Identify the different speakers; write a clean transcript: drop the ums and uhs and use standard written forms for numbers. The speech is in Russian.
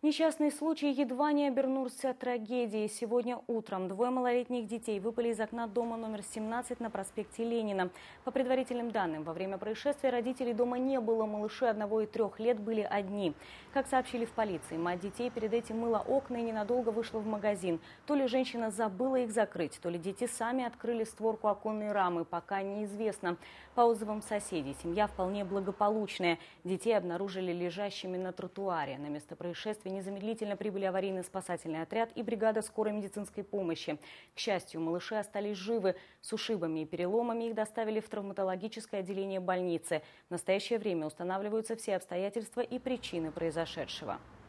Speaker 1: Несчастный случай едва не обернулся трагедией. Сегодня утром двое малолетних детей выпали из окна дома номер 17 на проспекте Ленина. По предварительным данным, во время происшествия родителей дома не было. Малыши 1 и 3 лет были одни. Как сообщили в полиции, мать детей перед этим мыла окна и ненадолго вышла в магазин. То ли женщина забыла их закрыть, то ли дети сами открыли створку оконной рамы. Пока неизвестно. По отзывам соседей, семья вполне благополучная. Детей обнаружили лежащими на тротуаре. На место происшествия незамедлительно прибыли аварийно-спасательный отряд и бригада скорой медицинской помощи. К счастью, малыши остались живы. С ушибами и переломами их доставили в травматологическое отделение больницы. В настоящее время устанавливаются все обстоятельства и причины произошедшего.